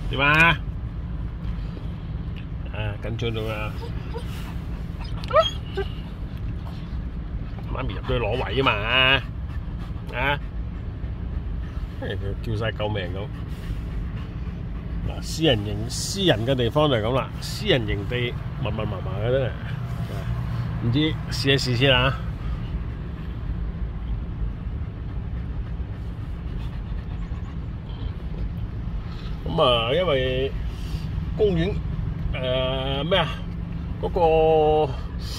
點啊？緊張到啊！媽咪入咗去攞位啊嘛！佢叫晒救命咁。嗱，私人嘅地方就係咁啦，私人營地密麻嘅真係，唔知試一試先啊！咁啊，因為公園咩啊，嗰個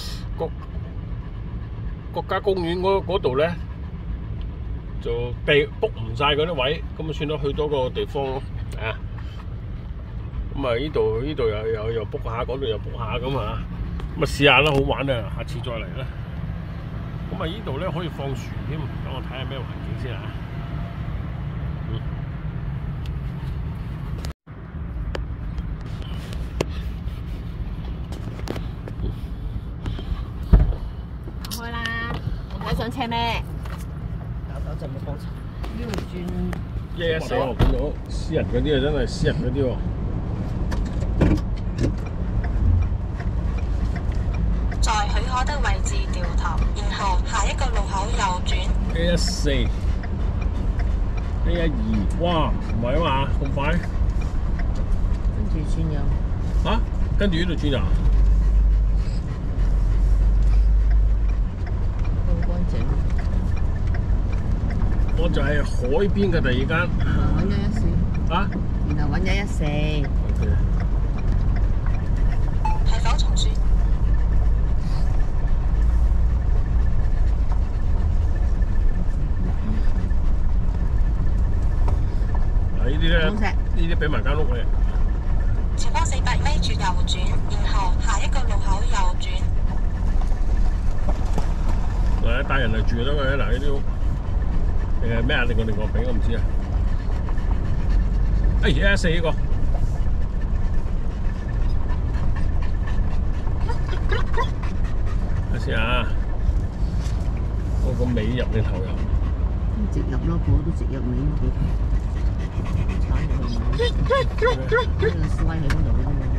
國家公園嗰度咧就book唔晒嗰啲位，咁啊算啦，去多個地方咯啊！咁啊呢度又 book 下，嗰度又 book 下咁啊，咁啊試下啦，好玩啊！下次再嚟啦。咁啊呢度咧可以放船添，等我睇下咩環境先啊！ 開啦！你睇上車咩？搞陣冇幫襯，腰轉。 114我見到私人嗰啲啊，真係私人嗰啲喎。 在許可的位置掉頭，然後下一個路口右轉。 114 112，哇，唔係啊嘛，咁快？ 跟住轉右。 嚇？跟住呢度轉啊？ 好乾淨。 我就係海邊嘅第二間。 揾114。 啊？ 然後揾114。 OK。 係否重選？ 呢啲咧，呢啲俾埋間屋你。 前方400米轉右轉，然後下一個路口右轉。 嗱，帶人嚟住得嘅，嗱呢啲屋。咩啊？另外俾我唔知啊。114呢個。睇先啊！我個尾入定頭入？ 直入咯，個都直入尾嗰度。踩入去呢個slide喺嗰度啫嘛。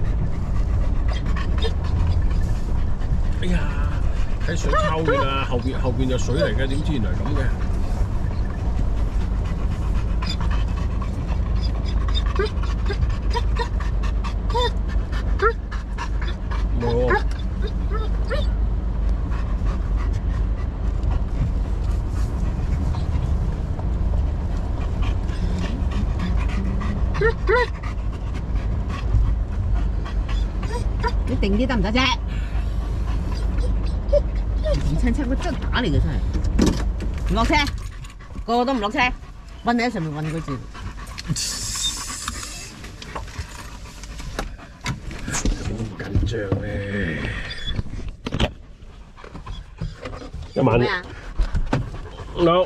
哎呀，睇水抄嘅啦，後邊就水嚟嘅，點知原來係咁嘅？冇。 你定啲得唔得啫？唔親親，佢真係打嚟嘅真係。唔落車，個個都唔落車，韞喺上面韞佢住。 好緊張咧！一晚。No，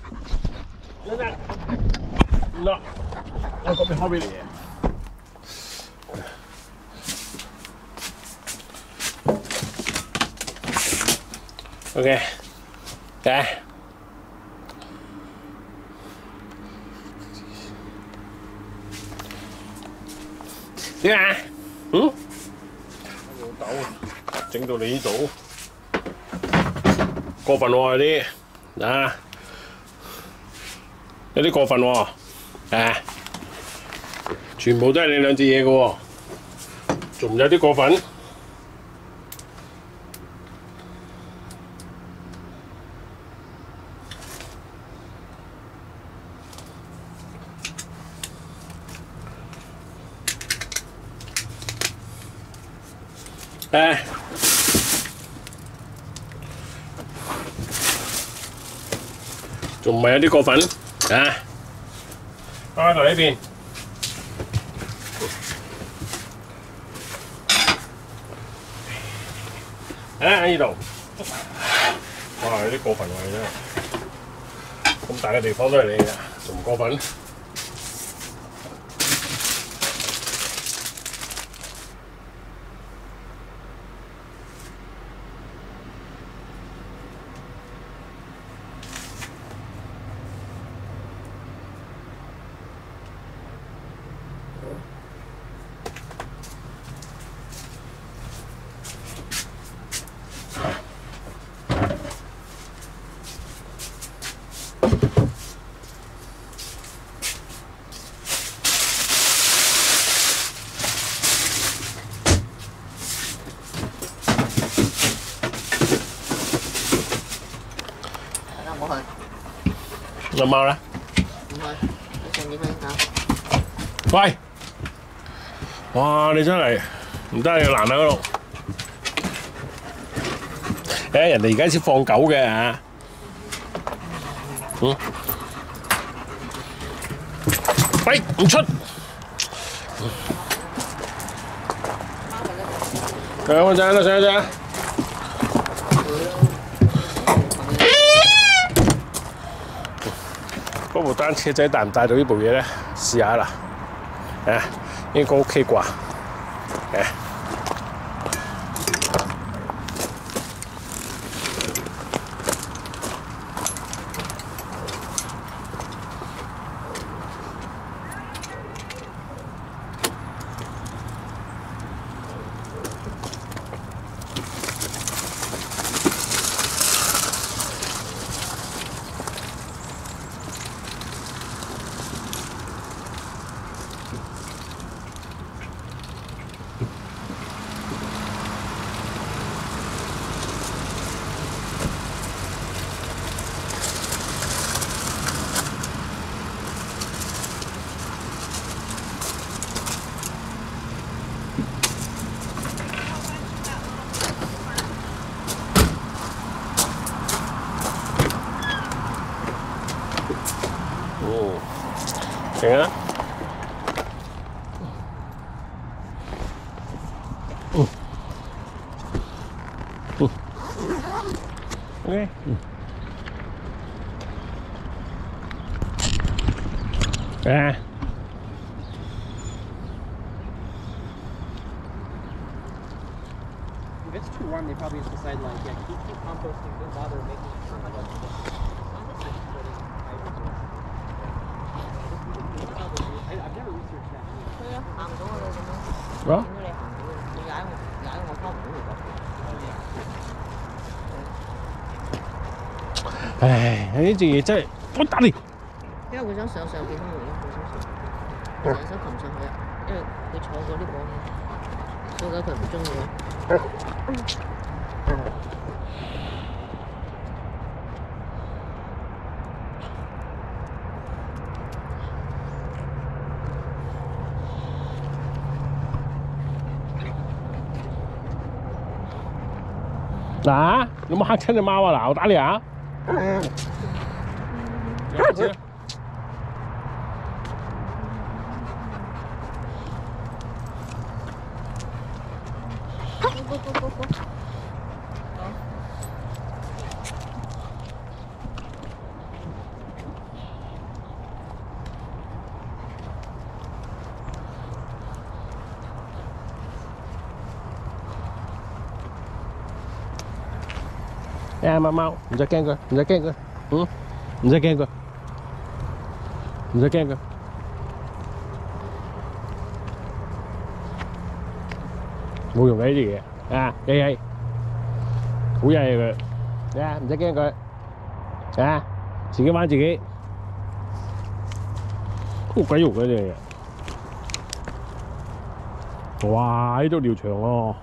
我嗰邊開俾你。OK， 嚟。點啊？老豆整到你呢度，過分喎有啲啊！有啲過分喎，全部都係你兩隻嘢嘅喎，仲有啲過分。仲唔係有啲過分啊？翻嚟呢邊。喺呢度。哇！有啲過分喎，真係。咁大嘅地方都係你嘅，仲唔過分？ 隻貓咧？ 唔係，你上面去嚇。 喂！哇！你真係唔得，你難喺嗰度。人哋而家先放狗嘅嚇。喂，唔出！上嗰隻啦，上嗰隻。嗰部單車仔帶唔帶到呢部嘢咧？試下啦。應該 OK 啩？停啊！OK。 If it's too warm, they probably just decide like, yeah, keep composting, don't bother making it. I've never researched that. 係啊，行唔到啊你咁樣。 啊？ 點解你行唔到？你踩我拖唔到嚟㗎。 唉，呢隻嘢真係我打你。 因為佢想上邊都會，佢想擒上去啊，因為佢坐過呢個，所以佢唔中意。 嗱，有冇嚇親隻貓啊？嗱，我打你啊！有隻。貓，唔使驚佢，唔使驚佢，唔使驚佢，唔使驚佢。冇用嘅呢啲嘢啊，曳，好曳佢，唔使驚佢，自己玩自己，好鬼肉嘅呢啲嘢。哇！呢度條長喎。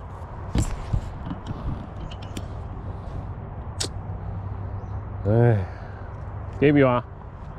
唉，幾秒啊？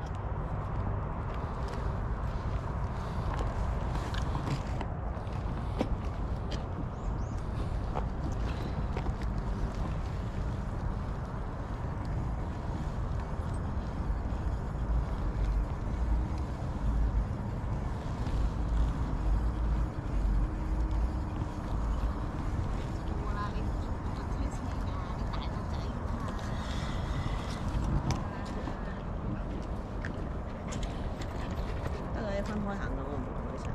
分開行咯，我唔同佢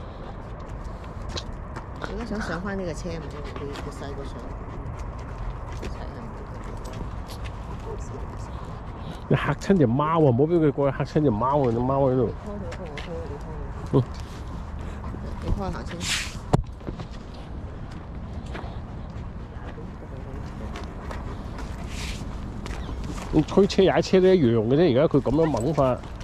上。如果想上翻呢個車，唔知佢細個上，一齊你嚇親隻貓啊！唔好俾佢過去嚇親隻貓啊！隻貓喺度。 你開下車。 推車踩車都一樣嘅啫，而家佢咁樣猛法。